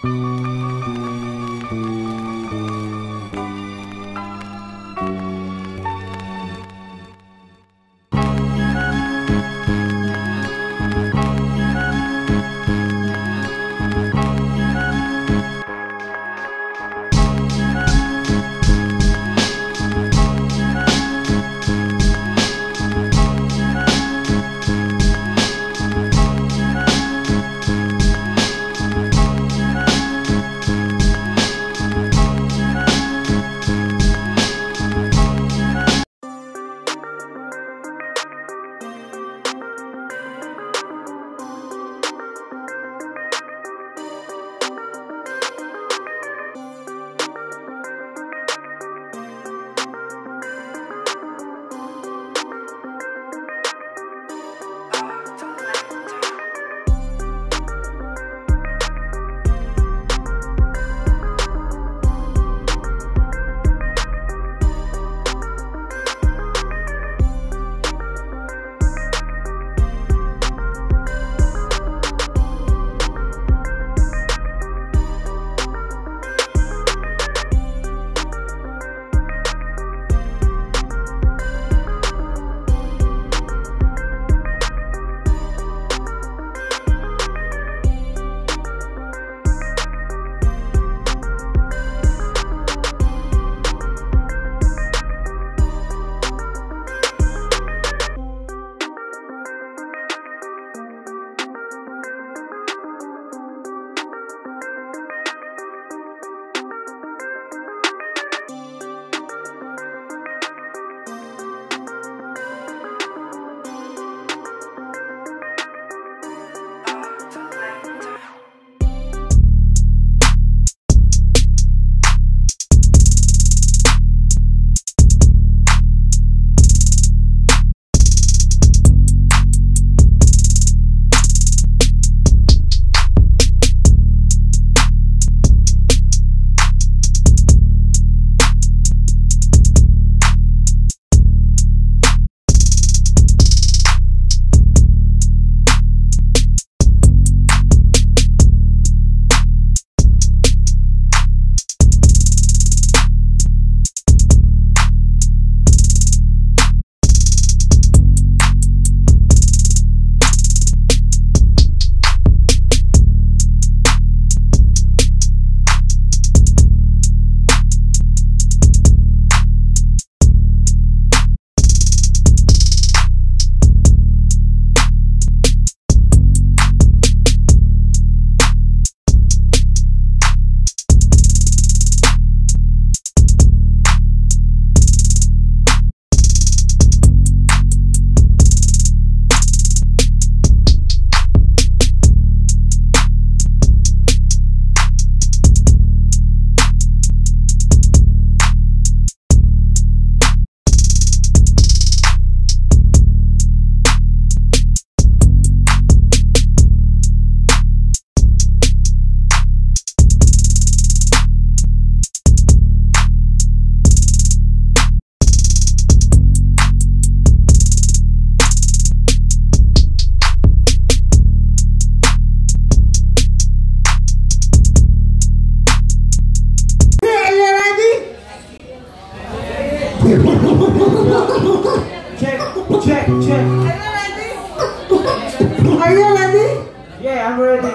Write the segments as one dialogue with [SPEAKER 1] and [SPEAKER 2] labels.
[SPEAKER 1] Are you ready?
[SPEAKER 2] Yeah, I'm ready.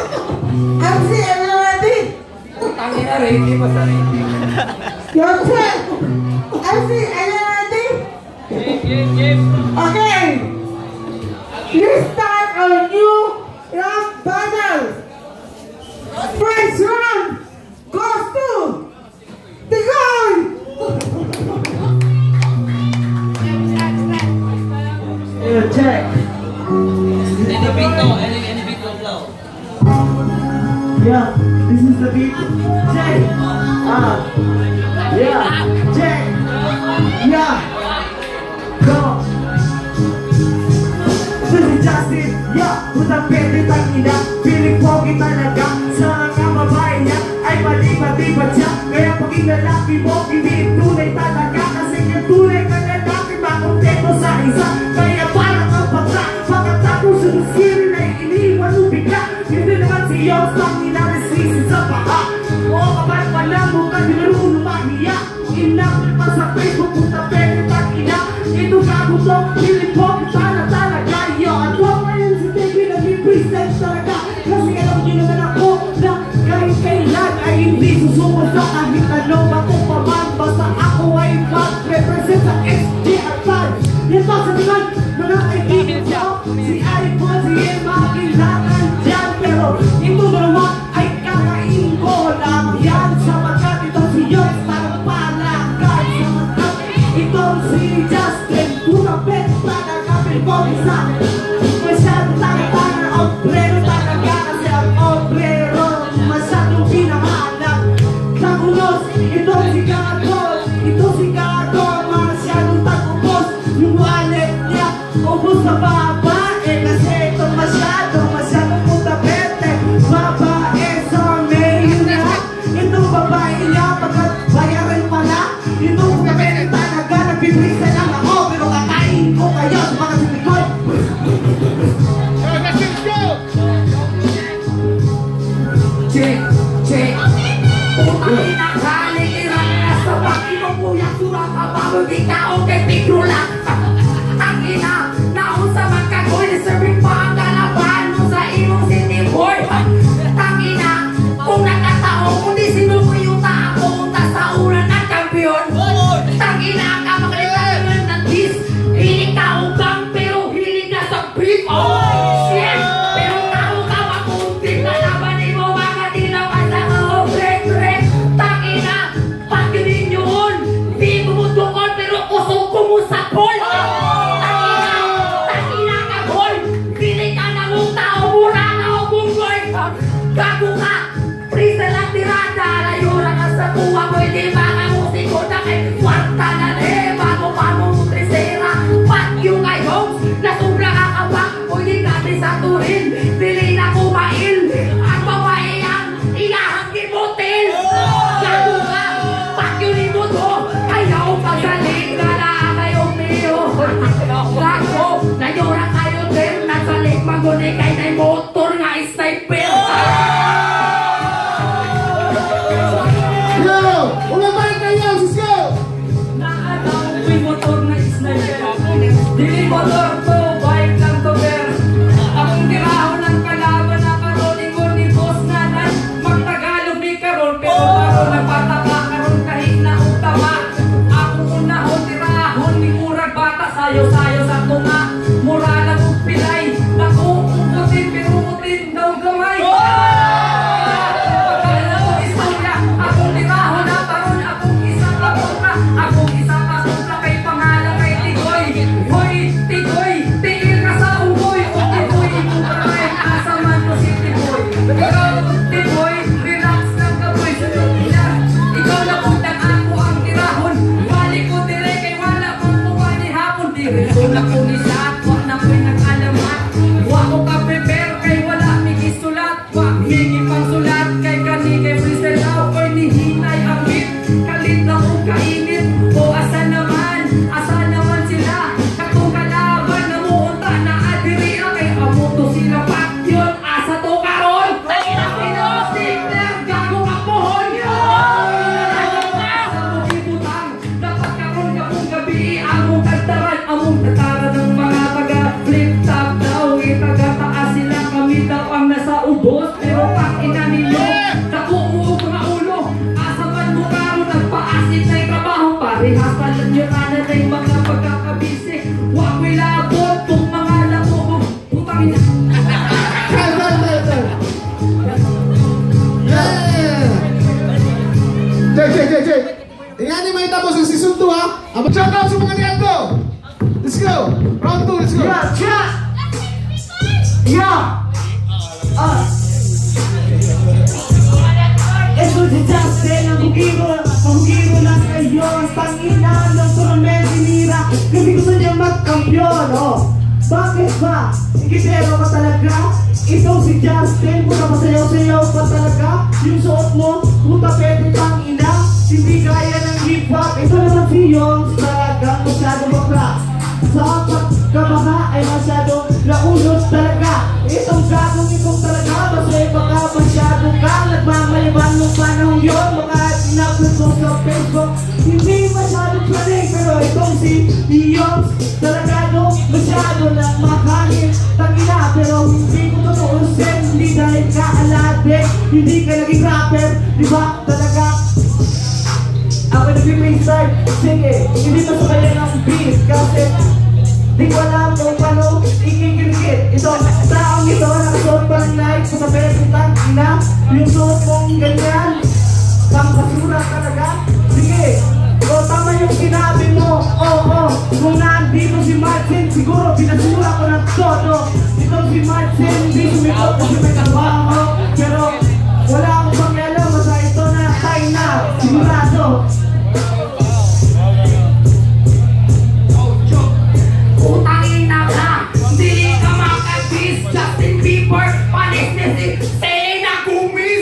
[SPEAKER 1] MC, are you ready?
[SPEAKER 2] Tangina, ready pa sa ready.
[SPEAKER 1] Your turn. MC, are you ready?
[SPEAKER 2] Game.
[SPEAKER 1] Okay. You start a new round battle. First round goes to the goal.
[SPEAKER 2] Check.
[SPEAKER 3] Any beat go flow.
[SPEAKER 2] Yeah, this is the beat. Check. Yeah. Check. Yeah. Go. This is Justin. Yeah. Utang pwede tangina. Piling pogi talaga. Sa mga babae niya ay mali-malibat siya. Kaya paging lalaki mo, hindi tunay talaga. Kasi yung tunay ka lalaki, makontento sa isa. Kaya parang ang pagka, pagkatapos sa skin na iniwan mo bigla. Hindi naman si Young Song, inalis sa flex talaga. Kasi alam nyo naman ako na kahit kailan ay hindi susuko sa kahit ano. Bato pa man, basta ako ay mag-represent sa SGR5. Yan ba sa tingin, mga kaibigan ko, si Icon, si Emma, kailangan dyan. Pero ito dalawa ay kakain ko lang yan. Sapagkat itong si Yoyce, parang palakad. Sapagkat itong si Justin, putapet talaga, pilipogis na. Masyado talaga, obrero talaga. Kasi ang obrero, masyadong pinakahanap. Tagulos, itong si Gagon, itong si Gagon, masyadong tagubos. Yung wallet niya, ubos sa babae. Kasi itong masyadong putapete. Babae sa main lahat. Itong babae niya, pagkat bayaran pala. Itong putapete talaga, nagpiprisa lang ako. Pero kakain ko kayo sa mga silikod. Check, check. Ang inakalikiran na sa baki mo kuya surang kabalo di ka okay pigrula. Ang ina, naunsa man ka koy serving pa ang kalaban mo sa imong city boy. Ang ina, kung nakataong kundi sinumuyuta ako unta sa ulan ng kampiyon. Ang ina ka makalitan ng dis. Hiling ka ugang pero hiling ka sa beef. Shit! Pero tao ka makunting kalaban mo mga dinawan sa kaobrek-brek. Ang ina, pagkirin yun. Di bumudukon pero usong kumusapol. Ang ina ka boy. Hiling ka na mong tao mura na o bunggoy. Gago ka. Prisa lang tirada. Layura ka sa tuwa mo. Hindi mga musiko na kay kwarta na rin. Bago pa mong trisera. Pat yung ngayon. Nasubra ka kabak. Pwede natin sa turin. Dili na kumail. Ang babae ang iyahang kibutil. Gago ka. Pat yun mo to. Ayaw pagsaling ka na kayong miyo. Gago. Layura kayo din. Nasaling magunay kay na motor nga sniper.
[SPEAKER 1] Yo! Umabalik kayo! Let's go!
[SPEAKER 2] May motor na sniper. Dili motor to, bike lang to pero akong tiraho ng kalaban na karoling ko ni boss nanan. Magtagalog ni karon pero baro nagpataka karon kahit na utama. Ako unahon tirahon ni murag bata sayo-sayo sa tunga. Mura lang og pilay. Naku, umutin pero umutin daw gamay. Pagkala ko istorya, akong tirahon na taron, akong isang kapunta, akong isang kapunta kay pangalan kay Tigoy. Hoy, Tigoy, tigil ka sa umoy. O Tigoy, imutay, asaman ko si Tigoy. Ikaw, Tigoy, relax lang ka boy. Ikaw na puntang ako ang tirahon. Balik ko dire kay wala pang mukha ni hapon. Diretso na ko ni Sat, wak na ko'y nag-alamat. Wak ko ka prepare kay wala migi sulat. Wak migi pang sulat kay kani kay freestyle daw. Ko'y nihinay ang hit, kalit na kong kainit. O asa naman sila. Katong kalaban na muunta na adiri kay amuto sila pat yun. Asa to karon? Signer, gago ka pohon sa bukibutang. Dapat karon ka mong gabi among kantaran, among tataran ng mga taga flip top daw. Itagataas sila kami daw ang nasa ubos. Pero pag ina ninyo, nakuuog mga ulo. Asaman mo karon nagpaasit na yung trabaho. Parehas talan nyo kanan na yung mga pagkakabisi. Huwag may labot kung mga labog. Putang ina.
[SPEAKER 1] Jay! Tingnan niyo may tapos yung season 2 ha! Abang shout out sa mga niyato! Let's go! Round 2, let's go!
[SPEAKER 2] Ito si Justin, ang bugiro na kayo. Ang pangina ng tournament sinira. Kasi gusto niya magkampiyon, oh. Bakit ba? Ikitero ka talaga? Ito si Justin, puta masayaw-sayaw pa talaga. Yung suot mo, puta pwede pang ina. Hindi kaya ng hip-hop. Ito naman si Young talaga, masyadong bakla. Sa pagkabaha ay masyadong naunod talaga. Itong gagong itong talaga, masaya baka masyado ka. Nagmamayaman nung panahon yun. Mga sinapload ko sa Facebook. Hindi masyadong planing, pero itong si Young talaga no, masyado lang makanin. Tangina, pero hindi ko totoo hindi ka naging rapper, di ba talaga? Ako nag-freestyle, sige, hindi pa sa kanya ng beat kasi di ko alam kung paano ikikirkit. Ito, taong ito, nakasuot pa ng light sa kapetutang ina, yung suot mong ganyan, pang basura talaga. Sige, o tama yung sinabi mo, oo, kung nandito si Martin, siguro binasura ko ng todo. Ito si Martin, hindi sumikot kasi may trabaho, pero wala akong pangyalo, basta ito na tayo na, sigurado.
[SPEAKER 4] Utangin na ka, hindi ka makabis. Justin Bieber, panis na si Selena Gomez.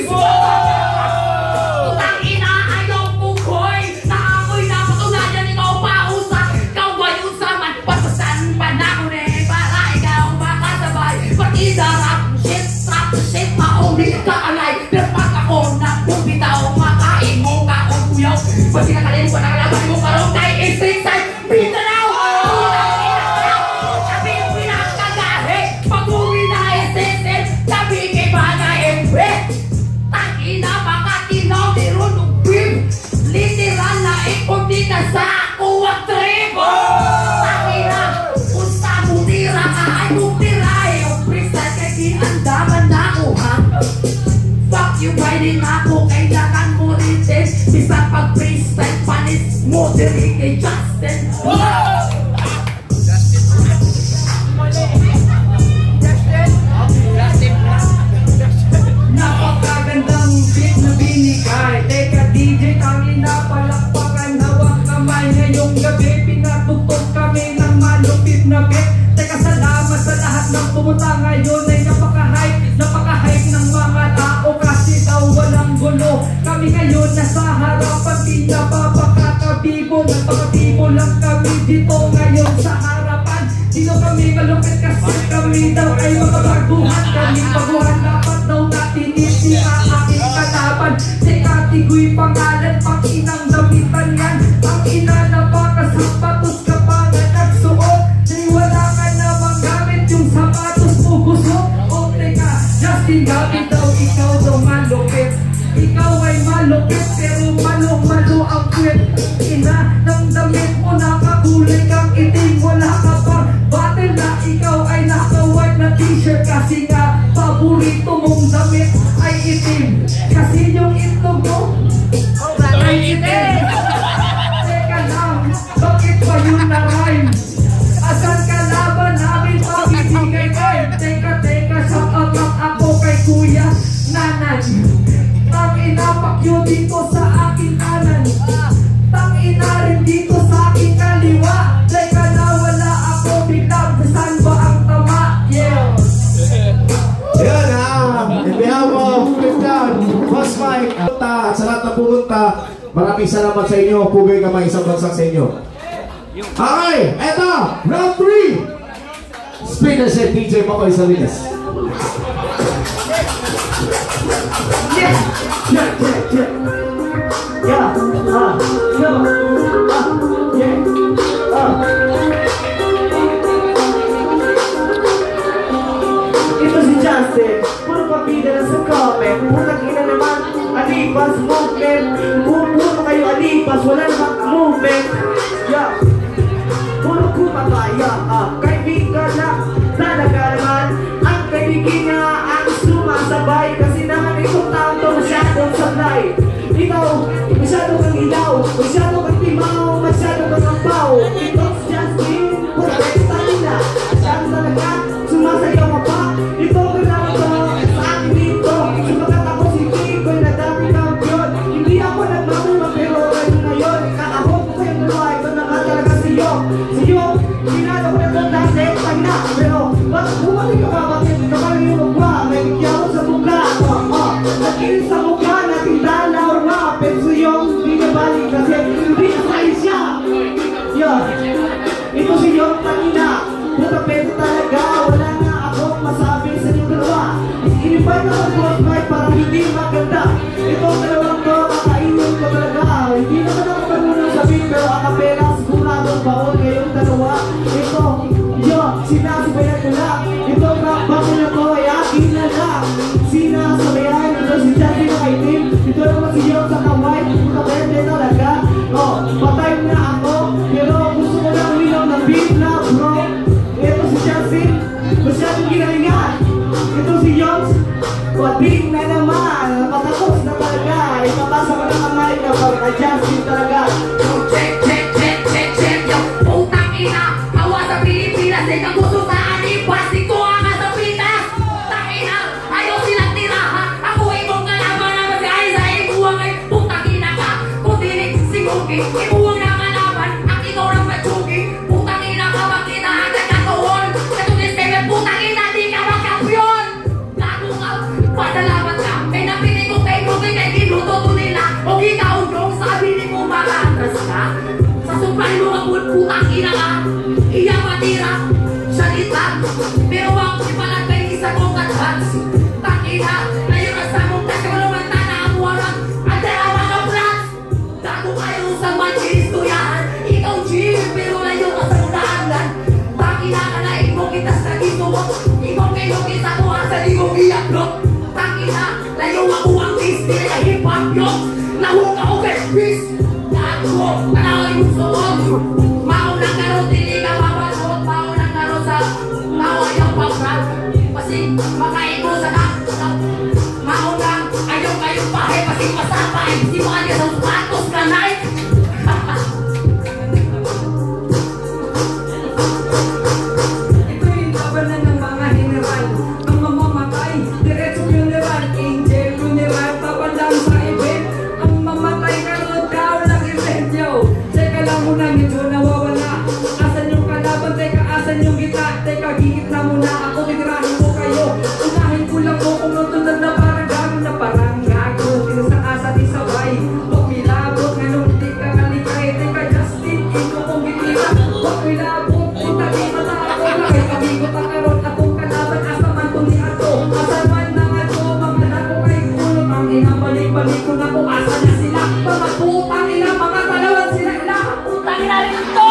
[SPEAKER 4] Utangin na ayaw pukoy, na ako'y napatunayan ikaw pausa. Ikaw ba yung saman, pasasan pa na ko na para ikaw makasabay. Pati darap, shit, mauli ka alay. Pero pag ako nagbubitaw, makain mo ka o kuyaw. Pag sinakalin ko, nakalaban mo karong tayo street side, pita na! Kunti na sa ako ang tribo. Takina, kung sa mutira ka ay mutira. Yung freestyle kay kinandaman na ako ha. Fuck you, pwede na ako. Kailangan mo rin din. Bisa pag freestyle panis mo diri kay Justin. Napakagandang beat na binigay. Teka DJ, tangin na palakpakan. Hawak kamay ngayong gabi. Pinatutog kami ng malupit na beat. Teka salamat sa lahat ng pumunta ngayon. Ay napaka-hype ng mga tao. Kasi daw walang gulo. Kami ngayon nasa harapan. Di na papakakabibo. Napakabibo lang kami dito ngayon sa harapan. Dito kami malupit kasi kami daw ay mga baguhan. Kami baguhan dapat daw natin iti aking kalaban. Teka tigoy pangalan, pang inang damitan yan. Ang ina na baka sapatos ka pa na nagsuot. Di wala ka namang gamit yung sapatos mo gusto. O teka, Justin Gabi daw ikaw daw malupit. Ikaw ay malupit pero malo-malo ang kwet. Ina ng damit mo nakakulay kang itim. Wala ka pa battle na ikaw ay naka-white na t-shirt. Kasi nga paborito mong damit ay itim. Kasi yung itlog mo ay itim. Teka lang, bakit pa yun na rhyme? Asan ka laban namin pabibigay time? Teka, shout out lang ako kay Kuya Nanan. Tangina pakyo dito sa aking kanan. Tangina rin dito sa aking kaliwa. Teka na wala ako biglang. Saan ba ang tama? Yeah.
[SPEAKER 1] Yan ha. In behalf of Flipdown, Boss Mike, at sa lahat na pumunta, maraming salamat sa inyo. Pugay kamay isang bansak sa inyo. Okay, eto, round 3. Spinner set DJ Makoy Salinas.
[SPEAKER 2] Yeah. Ito si Justin, puro kapida na sa comment. Putang ina naman, alipas movement. Puro kayo alipas, wala namang movement. Yeah. Puro kumabaya, kaibigan lang. Talaga naman, ang kaibigan nga ang sumasabay. Kasi naman itong taon to masyadong sablay. Ikaw, masyado kang ilaw, masyado kang timaw, masyado kang ampaw. Ito si Justin, puro ekstalina. Masyado talaga, sumasayaw ka pa. Ito ko lang ito, sa akin dito. Sumagat ako si Kikoy na dati kampiyon. Hindi ako nagmamula pero ngayon kakahog ko kayong dalawa, ito na nga talaga sa'yo. Sa'yo, pinalo ko na ito dati, tagna. Pero, bakit bumalik ka ba? Bakit kapag yung mukha, may bigyan ko sa mukha. Nakinig sa mukha, nating dalaw na. Pero yung binabalik kasi hindi na sa'yo siya. Yeah. Ito si yung kanina. Puta pedo talaga, wala na akong masabi sa inyong dalawa. Inipay na ako Boss Mike para hindi maganda. Ito dalawang to, kakainin ko talaga. Hindi naman ako marunong sabihin pero akapela siguradong baon ngayong dalawa. Ito, sinasabayan ko lang. Ito, bakit na to ay akin na lang. Sinasabayan, ito si Wating na naman, matapos na talaga. Ipataas ako ng kamay na pagka-jumping talaga.
[SPEAKER 4] Check, check, check, check, check. Yung putang ina, kawa sa Pilipinas. Di ka gusto sa anipas, di ko ang sa Pinas. Tangina, ayaw silang tirahan. Ako imong kalaban na mag-ay sa ibuwang ay putang ina ka. Kung dinig singugi, ibuwang na kalaban. Ang ikaw ng matsugi, putang ina ka magkinahan ka katuhon. Katulis kayo, putang ina, di ka magkampiyon. Gago ka, pasalamat ka. May napili ko kay Bukay kay Ginuto to nila. O ikaw dong sabi ni mo makatras ka. Sa supply mo ang putang ina ka. Iya matira, salita. Pero ang ipalagay isa kong advance. Tangina, ngayon ang samong kasulungan na naamuaran. At dalawa ka plus. Gago kayo sa manchilis ko yan. Ikaw Jim, pero ngayon ka sa unahangan. Tangina ka na imong kitas na gisuwa. Imong kayo kita ko sa imong iyaklok. Tangina, layo ako ang Disney na hip-hop yung nahunga ko kay Chris. Gago, panawag yung suwag. Maunang karo, dili ka mabalot. Maunang karo sa tawa yung pag-rap. Kasi makaiko sa maunang ayaw kayong pahay. Kasi masapay, si mga niya sa sapatos ka na eh. Ito yung labanan ng mga general. Ang mamamatay, diretso funeral. Angel funeral, papandang sa event. Ang mamatay karoon daw ng event, yo. Teka lang muna, medyo nawawala. Asan yung kalaban, teka, asan yung gita? Teka, gigit na muna ako, titirahin ko kayo. Unahin ko lang ko kung natunan na parang gano'n na parang gago. Tinusang asa di sabay. Huwag milabot, ngayon hindi ka kalikay. Teka, Justin, ikaw kong ginira. Huwag milabot, kita di mata ako. Nakay kabigot ang karoon, akong kalaban. Asa man to ni ato, asa man na nga to. Mga dako kay kulot, ang inabalik-balik ko na kung asa na sila. Mga putang ina, mga talawan sila. Putang ina rin ito!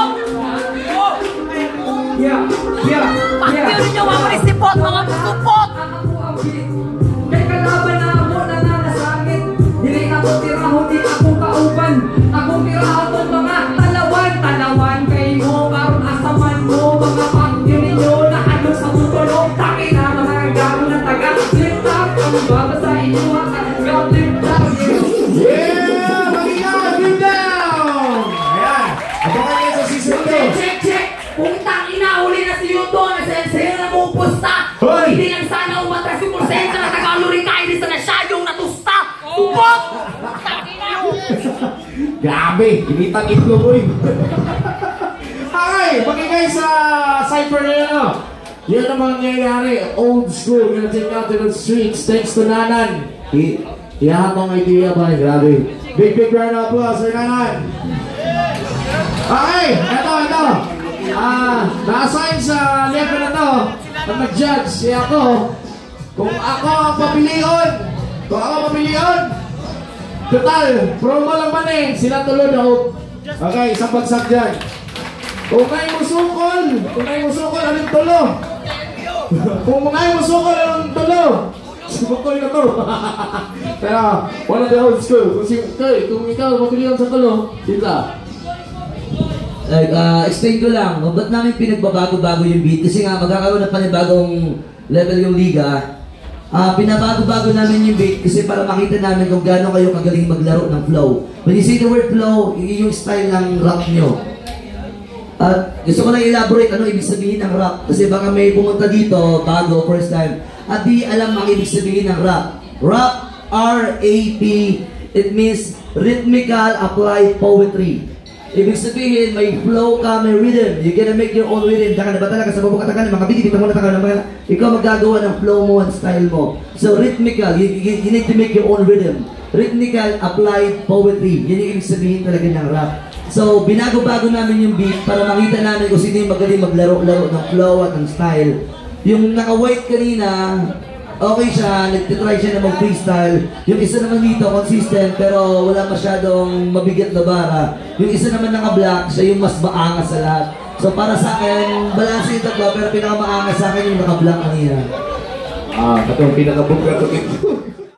[SPEAKER 4] Yeah, yeah, yeah.
[SPEAKER 3] Pagpili nyo mga marisipot, mga pusupot!
[SPEAKER 4] Ako ang beat. May kalaban na ako na nanasangit. Dili ako tiraho, di ako kauban. Akong tiraho tong mga talawan. Talawan kayo, karon asaman mo. Mga pangyo ninyo na ano sa tutulog. Taki na mga garo na taga. Lift up, ang bago sa inyo. God lift up,
[SPEAKER 1] Yeah! Mag-ingat! Good down! Ayan. Abangan kayo sa season 2.
[SPEAKER 4] check, check, check. Putang ina, uli na si Yuto. Nasa-sale na mong pusta.
[SPEAKER 1] Hoy!
[SPEAKER 4] Hindi lang sana umatras yung porsensa na tagaluri ka. Hindi sana siya yung natusta. Tupot!
[SPEAKER 1] Grabe! Kinitang itlog ko eh. Okay! Magigay sa cipher na yun, oh. Yan ang mangyayari. Old school. Gonna take out to the streets. Thanks to Nanan. Iyahatong idea ba? Grabe. Big round of applause for Nanan. Okay! Ito. Na-assign sa level na to na mag-judge si ako. Kung ako ang papilion, total, promo lang man eh, sila tulo na hope. Okay, isang bagsak dyan. Kung may musukol, anong tulo? Kung may musukol, anong tulo? Sumukol na to. Pero, one of the old school. Kung ikaw papilion sa tulo, sila.
[SPEAKER 3] Like, explain ko lang, ba't namin pinagbabago-bago yung beat? Kasi nga, magkakaroon na panibagong level yung liga. Pinabago-bago namin yung beat kasi para makita namin kung gaano kayo kagaling maglaro ng flow. When you say the word flow, yun yung style ng rap nyo. At gusto ko lang elaborate ano ibig sabihin ng rap. Kasi baka may pumunta dito, bago, first time, at di alam ang ibig sabihin ng rap. Rap, R-A-P, it means rhythmical applied poetry. Ibig sabihin, may flow ka, may rhythm. You gotta make your own rhythm. Daka na ba talaga sa bubukatakan, mga bigit, dito mo na taka na ikaw maggagawa ng flow mo and style mo. So, rhythmical, you need to make your own rhythm. Rhythmical, applied poetry. Yan yung ibig sabihin talaga ng rap. So, binago-bago namin yung beat para makita namin kung sino yung magaling maglaro-laro ng flow at ng style. Yung naka-white kanina, okay siya, nagtitry siya na mag-freestyle. Yung isa naman dito, consistent, pero wala masyadong mabigat na bara. Yung isa naman naka-black, siya yung mas maangas sa lahat. So para sa akin, balance yung tatlo, pero pinaka-maangas sa akin yung naka-black kanina.
[SPEAKER 1] Katong pinaka-book na ito.